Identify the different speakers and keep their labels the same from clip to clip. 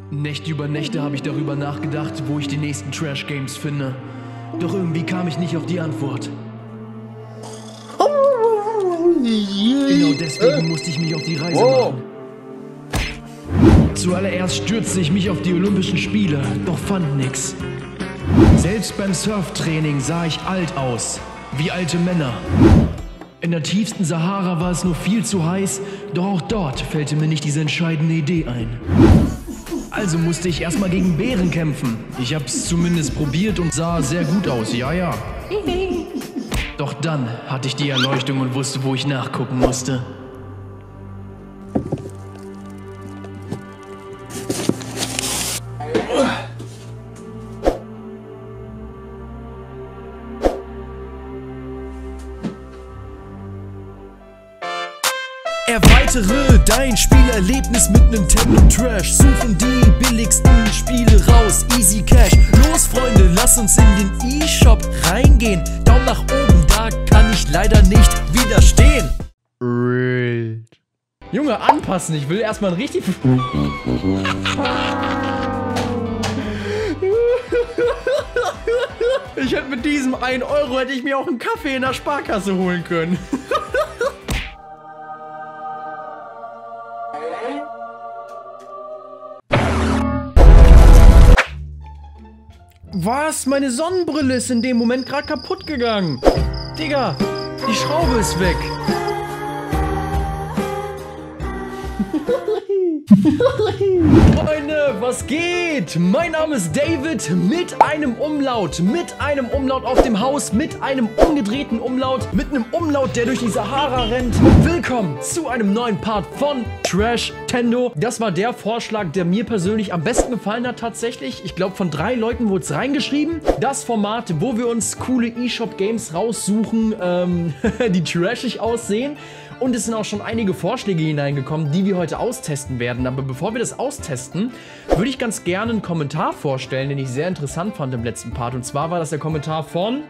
Speaker 1: Nächte über Nächte habe ich darüber nachgedacht, wo ich die nächsten Trash-Games finde. Doch irgendwie kam ich nicht auf die Antwort. Genau deswegen musste ich mich auf die Reise machen. Zuallererst stürzte ich mich auf die Olympischen Spiele, doch fand nix. Selbst beim Surftraining sah ich alt aus, wie alte Männer. In der tiefsten Sahara war es nur viel zu heiß, doch auch dort fällte mir nicht diese entscheidende Idee ein. Also musste ich erstmal gegen Bären kämpfen. Ich hab's zumindest probiert und sah sehr gut aus, ja. Doch dann hatte ich die Erleuchtung und wusste, wo ich nachgucken musste. Erweitere dein Spielerlebnis mit Nintendo Trash. Suchen die billigsten Spiele raus, easy cash. Los Freunde, lass uns in den eShop reingehen. Daumen nach oben, da kann ich leider nicht widerstehen. Junge, anpassen, ich will erstmal ein richtig... Ich hätte mit diesem 1 Euro hätte ich mir auch einen Kaffee in der Sparkasse holen können. Was? Meine Sonnenbrille ist in dem Moment gerade kaputt gegangen. Digga, die Schraube ist weg. Freunde, was geht? Mein Name ist David mit einem Umlaut auf dem Haus, mit einem umgedrehten Umlaut, mit einem Umlaut, der durch die Sahara rennt. Willkommen zu einem neuen Part von Trash-Tendo. Das war der Vorschlag, der mir persönlich am besten gefallen hat tatsächlich. Ich glaube, von 3 Leuten wurde es reingeschrieben. Das Format, wo wir uns coole eShop-Games raussuchen, die trashig aussehen. Und es sind auch schon einige Vorschläge hineingekommen, die wir heute austesten werden. Aber bevor wir das austesten, würde ich ganz gerne einen Kommentar vorstellen, den ich sehr interessant fand im letzten Part. Und zwar war das der Kommentar von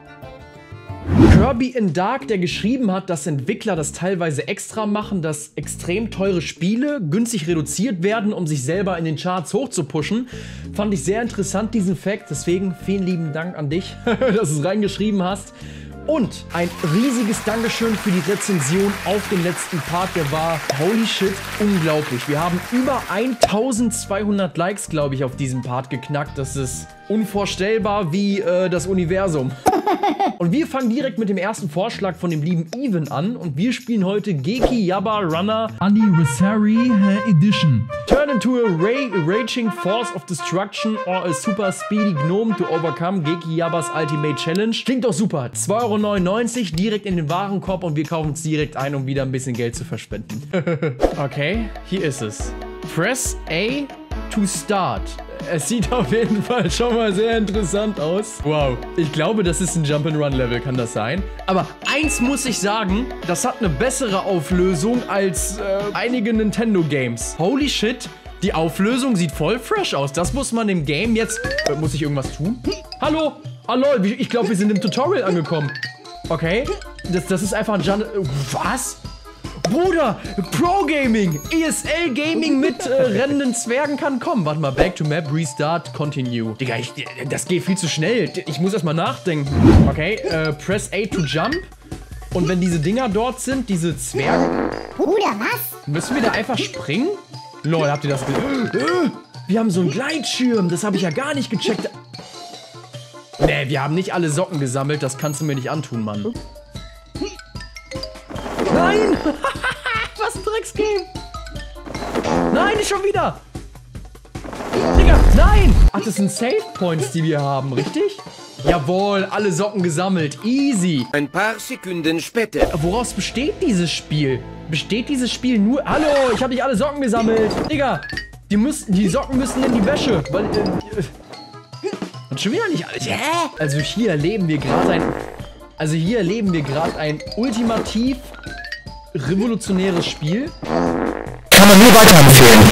Speaker 1: Kirby in Dark, der geschrieben hat, dass Entwickler das teilweise extra machen, dass extrem teure Spiele günstig reduziert werden, um sich selber in den Charts hochzupushen. Fand ich sehr interessant, diesen Fact. Deswegen vielen lieben Dank an dich, dass du es reingeschrieben hast. Und ein riesiges Dankeschön für die Rezension auf den letzten Part, der war, holy shit, unglaublich. Wir haben über 1200 Likes, glaube ich, auf diesem Part geknackt. Das ist unvorstellbar wie das Universum. Und wir fangen direkt mit dem ersten Vorschlag von dem lieben Even an. Und wir spielen heute Geki Yaba Runner Anniversary Edition. Turn into a raging force of destruction or a super speedy gnome to overcome Geki Yabas Ultimate Challenge. Klingt doch super. 2,99 € direkt in den Warenkorb und wir kaufen es direkt ein, um wieder ein bisschen Geld zu verschwenden. Okay, hier ist es. Press A to start. Es sieht auf jeden Fall schon mal sehr interessant aus. Wow, ich glaube, das ist ein Jump-and-Run-Level, kann das sein? Aber eins muss ich sagen, das hat eine bessere Auflösung als einige Nintendo-Games. Holy shit, die Auflösung sieht voll fresh aus. Das muss man im Game jetzt... muss ich irgendwas tun? Hallo? Hallo, ich glaube, wir sind im Tutorial angekommen. Okay, das ist einfach ein Was? Bruder, Pro-Gaming, ESL Gaming mit rennenden Zwergen kann kommen. Warte mal, Back to Map, Restart, Continue. Digga, das geht viel zu schnell. Ich muss erstmal nachdenken. Okay, Press A to Jump. Und wenn diese Dinger dort sind, diese Zwerge...
Speaker 2: Bruder, was?
Speaker 1: Müssen wir da einfach springen? Lol, habt ihr das gesehen? Wir haben so einen Gleitschirm, das habe ich ja gar nicht gecheckt. Nee, wir haben nicht alle Socken gesammelt, das kannst du mir nicht antun, Mann. Nein! Was ein Drecksgame! Nein, nicht schon wieder! Digga, nein! Ach, das sind Save Points, die wir haben, richtig? Jawohl, alle Socken gesammelt. Easy.
Speaker 3: Ein paar Sekunden später.
Speaker 1: Woraus besteht dieses Spiel? Besteht dieses Spiel nur... Hallo, ich habe nicht alle Socken gesammelt. Digga, die Socken müssen in die Wäsche. Weil... und schon wieder nicht alles. Hä? Also hier erleben wir gerade ein ultimativ revolutionäres Spiel.
Speaker 4: Kann man nur weiterempfehlen.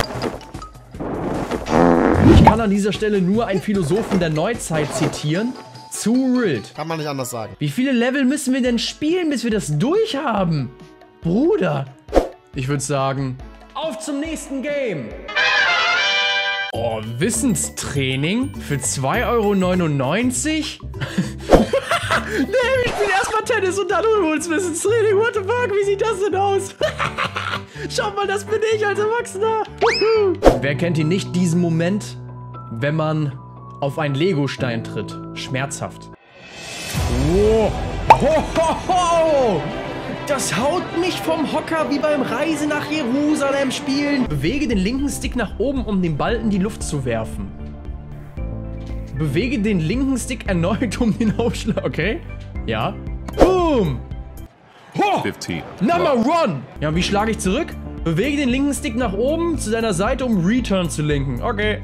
Speaker 1: Ich kann an dieser Stelle nur einen Philosophen der Neuzeit zitieren. Zu wild.
Speaker 5: Kann man nicht anders sagen.
Speaker 1: Wie viele Level müssen wir denn spielen, bis wir das durchhaben? Bruder. Ich würde sagen, auf zum nächsten Game. Oh, Wissenstraining für 2,99 €? Nee, ich spiele erstmal Tennis und dann holen wir uns Wissenstraining. What the fuck, wie sieht das denn aus? Schau mal, das bin ich als Erwachsener. Wer kennt ihn nicht, diesen Moment, wenn man auf einen Legostein tritt? Schmerzhaft. Oh. Ho, ho, ho. Das haut mich vom Hocker wie beim Reise nach Jerusalem spielen. Bewege den linken Stick nach oben, um den Ball in die Luft zu werfen. Bewege den linken Stick erneut, um den Aufschlag... Okay. Ja. Boom. Ho.
Speaker 2: 15.
Speaker 1: Number one. Ja, wie schlage ich zurück? Bewege den linken Stick nach oben zu deiner Seite, um Return zu lenken. Okay.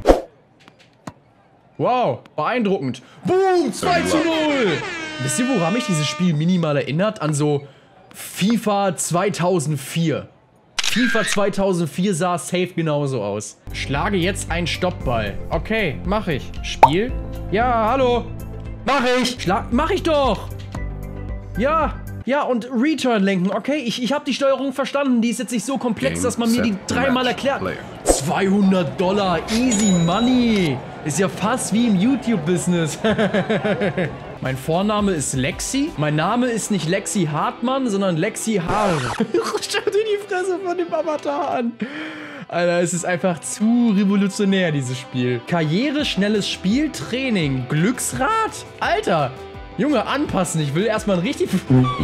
Speaker 1: Wow. Beeindruckend. Boom. 2:0. Wisst ihr, woran mich dieses Spiel minimal erinnert? An so FIFA 2004. FIFA 2004 sah safe genauso aus. Schlage jetzt einen Stoppball. Okay, mach ich. Spiel? Ja, hallo. Mach ich. Mach ich doch. Ja. Ja, und Return lenken. Okay, ich habe die Steuerung verstanden. Die ist jetzt nicht so komplex, dass man mir die dreimal erklärt. $200. Easy money. Ist ja fast wie im YouTube-Business. Mein Vorname ist Lexi. Mein Name ist nicht Lexi Hartmann, sondern Lexi Haar. Schau dir die Fresse von dem Avatar an. Alter, es ist einfach zu revolutionär, dieses Spiel. Karriere, schnelles Spiel, Training, Glücksrad? Alter, Junge, anpassen. Ich will erstmal ein richtig...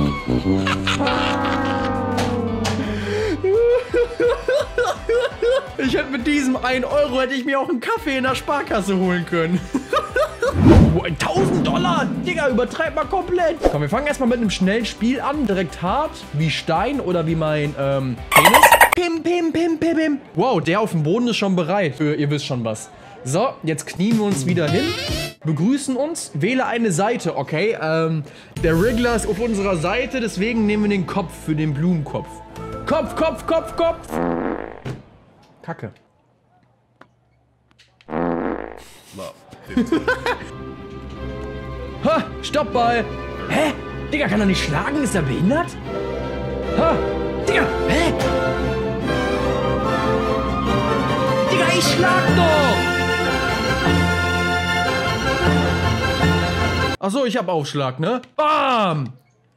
Speaker 1: Ich hätte mit diesem 1 € hätte ich mir auch einen Kaffee in der Sparkasse holen können. Oh, $1.000! Digga, übertreib mal komplett. Komm, wir fangen erstmal mit einem schnellen Spiel an. Direkt hart, wie Stein oder wie mein, Penis. Pim, pim, pim, pim, pim. Wow, der auf dem Boden ist schon bereit für, ihr wisst schon was. So, jetzt knien wir uns wieder hin. Begrüßen uns. Wähle eine Seite, okay? Der Wriggler ist auf unserer Seite, deswegen nehmen wir den Kopf für den Blumenkopf. Kopf, Kopf, Kopf, Kopf. Kacke. Ha, Stoppball. Hä? Digga, kann er nicht schlagen? Ist er behindert? Ha, Digga, hä? Digga, ich schlag doch! Achso, ich hab Aufschlag, ne? Bam!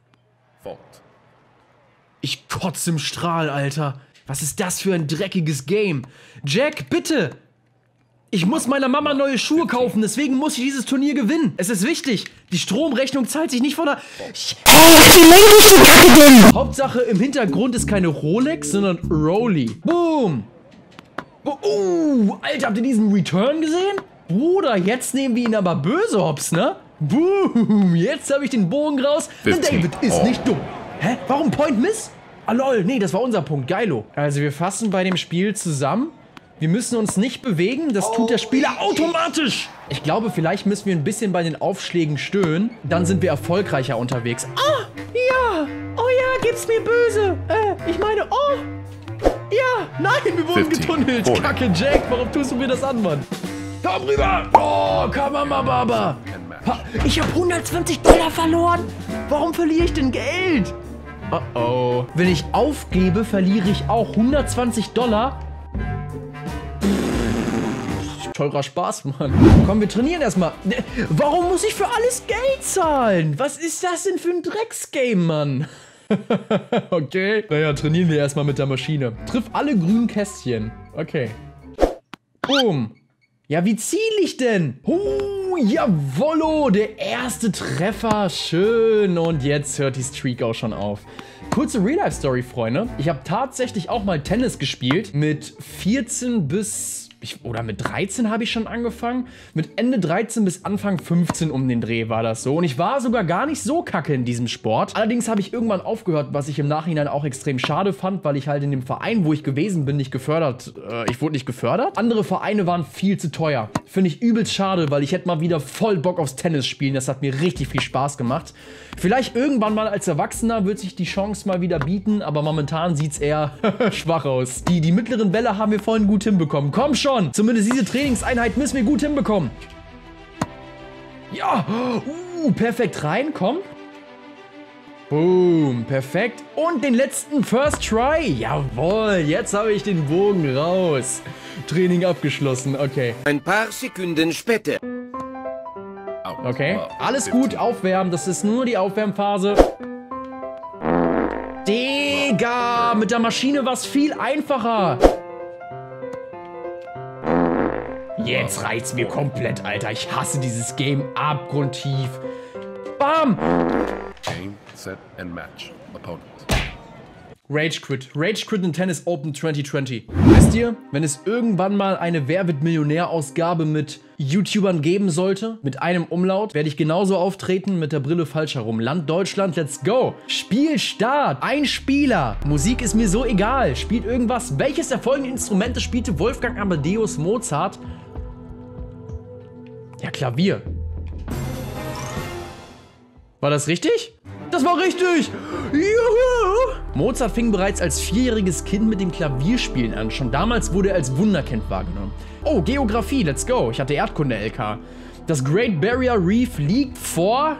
Speaker 1: Ich kotze im Strahl, Alter. Was ist das für ein dreckiges Game? Jack, bitte! Ich muss meiner Mama neue Schuhe kaufen, deswegen muss ich dieses Turnier gewinnen. Es ist wichtig. Die Stromrechnung zahlt sich nicht von der... Hauptsache, im Hintergrund ist keine Rolex, sondern Rolli. Boom! Alter, habt ihr diesen Return gesehen? Bruder, jetzt nehmen wir ihn aber böse hops, ne? Boom! Jetzt habe ich den Bogen raus. Denn David ist nicht dumm. Hä? Warum Point Miss? Ah lol, nee, das war unser Punkt. Geilo. Also wir fassen bei dem Spiel zusammen. Wir müssen uns nicht bewegen, das tut der Spieler automatisch. Ich glaube, vielleicht müssen wir ein bisschen bei den Aufschlägen stöhnen. Dann sind wir erfolgreicher unterwegs. Ah, ja. Oh ja, gib's mir böse. Ich meine, oh. Ja, nein, wir wurden getunnelt. Kacke, Jack, warum tust du mir das an, Mann? Komm rüber. Oh, Kamamababa. Ich habe $120 verloren. Warum verliere ich denn Geld? Oh oh. Wenn ich aufgebe, verliere ich auch $120. Teurer Spaß, Mann. Komm, wir trainieren erstmal. Warum muss ich für alles Geld zahlen? Was ist das denn für ein Drecksgame, Mann? Okay. Naja, trainieren wir erstmal mit der Maschine. Triff alle grünen Kästchen. Okay. Boom. Ja, wie ziele ich denn? Jawollo, der erste Treffer. Schön. Und jetzt hört die Streak auch schon auf. Kurze Real-Life-Story, Freunde. Ich habe tatsächlich auch mal Tennis gespielt. Mit 14 bis... Oder mit 13 habe ich schon angefangen. Mit Ende 13 bis Anfang 15 um den Dreh war das so. Und ich war sogar gar nicht so kacke in diesem Sport. Allerdings habe ich irgendwann aufgehört, was ich im Nachhinein auch extrem schade fand, weil ich halt in dem Verein, wo ich gewesen bin, nicht gefördert. Ich wurde nicht gefördert. Andere Vereine waren viel zu teuer. Finde ich übelst schade, weil ich hätte mal wieder voll Bock aufs Tennis spielen. Das hat mir richtig viel Spaß gemacht. Vielleicht irgendwann mal als Erwachsener wird sich die Chance mal wieder bieten, aber momentan sieht es eher schwach aus. Die mittleren Bälle haben wir vorhin gut hinbekommen. Komm schon! Zumindest diese Trainingseinheit müssen wir gut hinbekommen. Ja! Perfekt rein, komm. Boom, perfekt. Und den letzten First Try. Jawohl, jetzt habe ich den Bogen raus. Training abgeschlossen, okay.
Speaker 3: Ein paar Sekunden später.
Speaker 1: Okay, alles gut, aufwärmen. Das ist nur die Aufwärmphase. Digga, mit der Maschine war es viel einfacher. Jetzt reicht's mir komplett, Alter. Ich hasse dieses Game abgrundtief. Bam!
Speaker 2: Game, set and match. Opponent.
Speaker 1: Rage Quit. Rage Quit in Tennis Open 2020. Wisst ihr, wenn es irgendwann mal eine Wer wird Millionär-Ausgabe mit YouTubern geben sollte, mit einem Umlaut, werde ich genauso auftreten mit der Brille falsch herum. Land Deutschland, let's go. Spielstart. Ein Spieler. Musik ist mir so egal. Spielt irgendwas. Welches der folgenden Instrumente spielte Wolfgang Amadeus Mozart? Ja, Klavier. War das richtig? Das war richtig! Juhu! Mozart fing bereits als 4-jähriges Kind mit dem Klavierspielen an. Schon damals wurde er als Wunderkind wahrgenommen. Oh, Geografie, let's go. Ich hatte Erdkunde-LK. Das Great Barrier Reef liegt vor...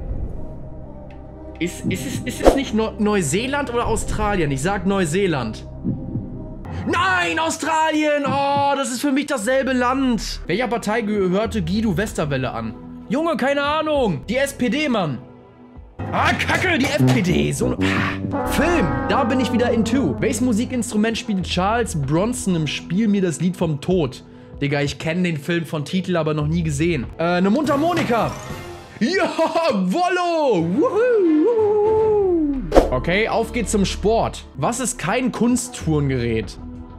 Speaker 1: Ist es nicht Neuseeland oder Australien? Ich sag Neuseeland. Nein, Australien! Oh, das ist für mich dasselbe Land. Welcher Partei gehörte Guido Westerwelle an? Junge, keine Ahnung. Die SPD, Mann. Ah, Kacke, die FPD. So ein Film. Da bin ich wieder into. Welches Musikinstrument spielt Charles Bronson im Spiel Mir das Lied vom Tod? Digga, ich kenne den Film von Titel, aber noch nie gesehen. Eine Mundharmonika. Ja, Wollo. Wuhu. Okay, auf geht's zum Sport. Was ist kein Kunstturngerät?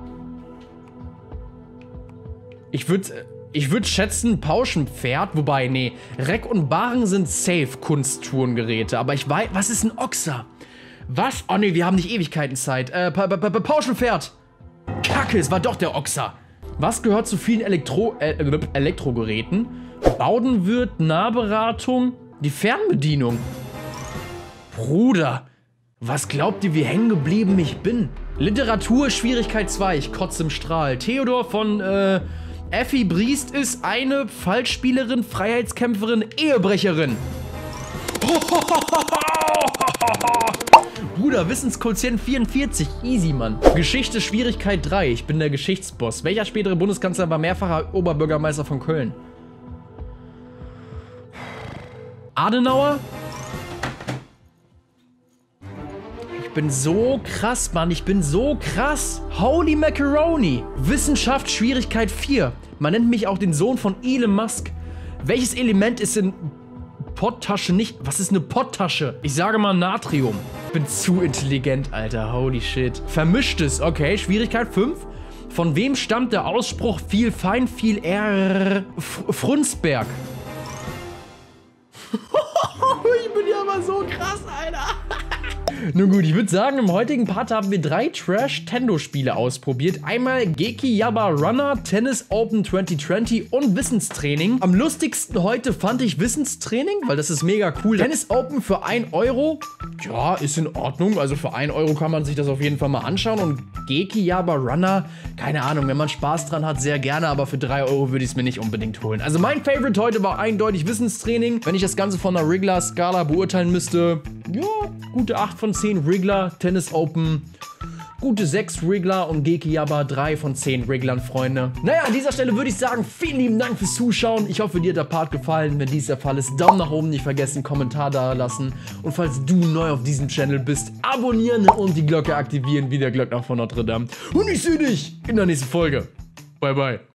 Speaker 1: Ich würde schätzen, Pauschenpferd, wobei, nee, Reck und Barren sind safe Kunstturngeräte, aber ich weiß, was ist ein Ochser? Was? Oh nee, wir haben nicht Ewigkeitenzeit. Pauschenpferd. Kacke, es war doch der Ochser. Was gehört zu vielen Elektrogeräten? Baudenwirt, Nahberatung, die Fernbedienung. Bruder, was glaubt ihr, wie hängen geblieben ich bin? Literatur, Schwierigkeit 2, ich kotze im Strahl. Theodor von, Effi Briest ist eine Fallspielerin, Freiheitskämpferin, Ehebrecherin. Bruder, Wissensquotient 44. Easy, Mann. Geschichte, Schwierigkeit 3. Ich bin der Geschichtsboss. Welcher spätere Bundeskanzler war mehrfacher Oberbürgermeister von Köln? Adenauer? Ich bin so krass, Mann. Ich bin so krass. Holy Macaroni. Wissenschaft, Schwierigkeit 4. Man nennt mich auch den Sohn von Elon Musk. Welches Element ist in Potttasche nicht... Was ist eine Potttasche? Ich sage mal Natrium. Ich bin zu intelligent, Alter. Holy shit. Vermischtes. Okay, Schwierigkeit 5. Von wem stammt der Ausspruch viel fein, viel Frunzberg? Ich bin ja aber so krass, Alter. Nun gut, ich würde sagen, im heutigen Part haben wir 3 Trash-Tendo-Spiele ausprobiert. Einmal Geki Yaba Runner, Tennis Open 2020 und Wissenstraining. Am lustigsten heute fand ich Wissenstraining, weil das ist mega cool. Tennis Open für 1 Euro, ja, ist in Ordnung. Also für 1 Euro kann man sich das auf jeden Fall mal anschauen. Und Geki Yaba Runner, keine Ahnung, wenn man Spaß dran hat, sehr gerne. Aber für 3 Euro würde ich es mir nicht unbedingt holen. Also mein Favorite heute war eindeutig Wissenstraining. Wenn ich das Ganze von der Wriggler-Skala beurteilen müsste, ja, gute 8 von 10 Wriggler, Tennis Open, gute 6 Wriggler und Geki Yaba 3 von 10 Wrigglern, Freunde. Naja, an dieser Stelle würde ich sagen, vielen lieben Dank fürs Zuschauen. Ich hoffe, dir hat der Part gefallen. Wenn dies der Fall ist, Daumen nach oben nicht vergessen, Kommentar da lassen. Und falls du neu auf diesem Channel bist, abonnieren und die Glocke aktivieren, wie der Glöckner von Notre Dame. Und ich sehe dich in der nächsten Folge. Bye, bye.